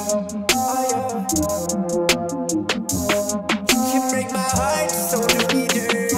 You can break my heart, so do me dirt.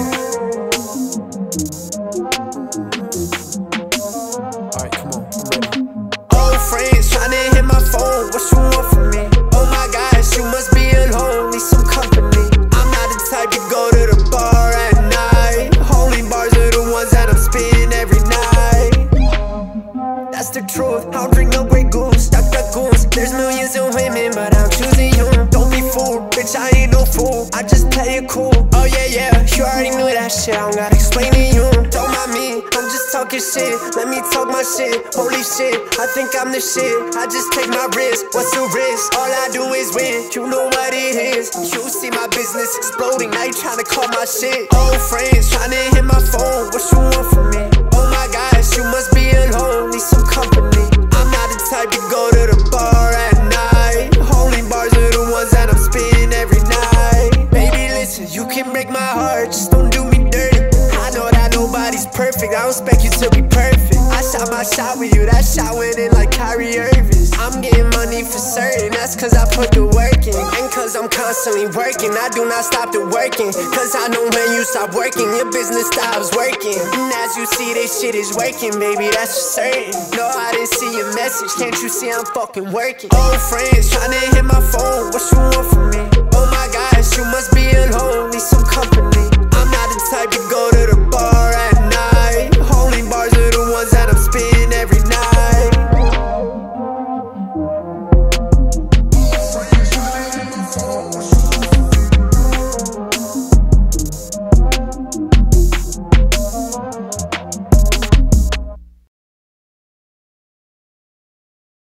Alright, come on, I'm ready. Old friends tryna hit my phone, what you want from me? Oh my gosh, you must be alone, need some company. I'm not the type to go to the bar at night. Only bars are the ones that I'm spitting every night. That's the truth, I don't drink no Grey Goose, stuck the goose. There's millions of women, but I'm choosing you. Don't be fooled, bitch, I ain't no fool, I just play it cool. Oh yeah, yeah, you already knew that shit, I don't gotta explain to you. Don't mind me, I'm just talking shit, let me talk my shit. Holy shit, I think I'm the shit, I just take my risk. What's the risk? All I do is win, you know what it is. You see my business exploding, now you tryna call my shit. Old friends tryna hit my phone, what you want from me? Oh my gosh, you must be alone, need some company. I'm not the type to go to the bar at night. Only bars are the ones that I'm spitting every night. Baby, listen, you can break my heart, just don't do me dirty. I know that nobody's perfect, I don't expect you to be perfect. I shot my shot with you, that shot went in like Kyrie Irving. I'm getting money for certain, that's cause I put the work in. And cause I'm constantly working, I do not stop the working. Cause I know when you stop working, your business stops working. And as you see, this shit is working, baby, that's for certain. No, I didn't see your message, can't you see I'm fucking working? Old friends tryna hit my phone, what you want from me? Oh my gosh, you must be alone, need some company. I'm not the type to go to the